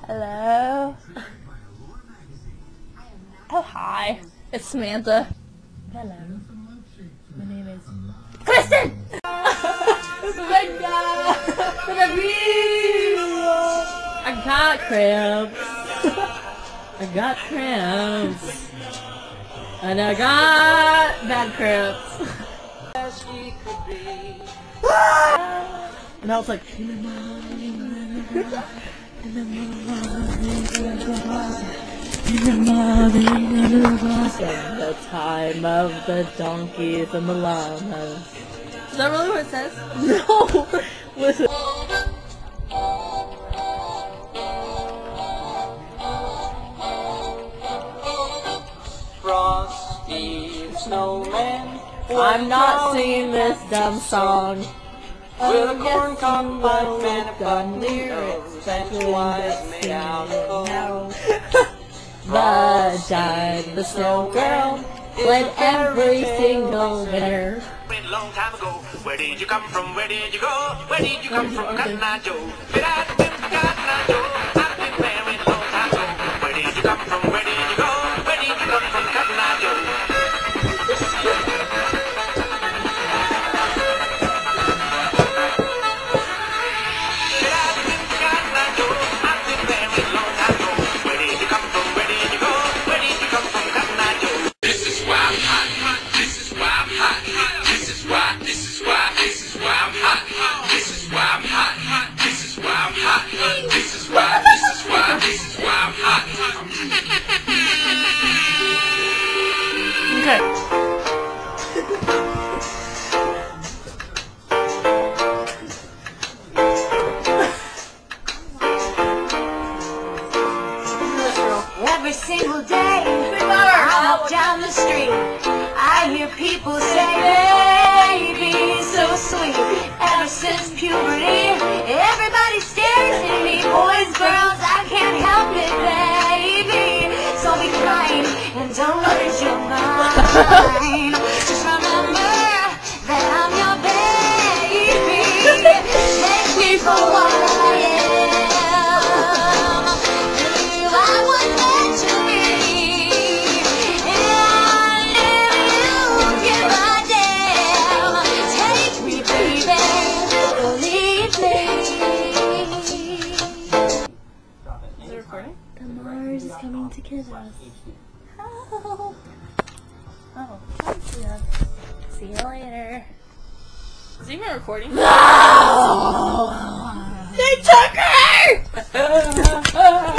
Hello. Oh, hi. It's Samantha. Hello. My name is Kristen! I got cramps. I got cramps. And I got bad cramps. And I was like, the time of the donkeys and the llamas. Is that really what it says? No! Listen. Frosty snowman, I'm not singing this dumb song. with a corn cob you pipe will and a look button near nose, it, and especially twice this made out of gold. The giant, the snow girl, went every single winter. A long time ago, where did you come from? Where did you go? Where did you come from, Cotton Eye Joe? But I've been Cotton Eye Joe. I've been married a long time ago. Where did you come from? Where did you go? Where did you come from, Cotton Eye Joe? Okay. Every single day, I walk down the street, I hear people say, baby, so sweet. Ever since puberty, everybody stares at me. Boys, girls, I can't help it, baby. So be kind and don't lose your mind. Just remember that I'm your baby. Take me for what I am. I was meant to be. And if you give a damn, take me, baby. Believe me. Is it recording? The Mars is coming to kiss us. Oh. Oh. See you later. Is it even recording? No! They took her!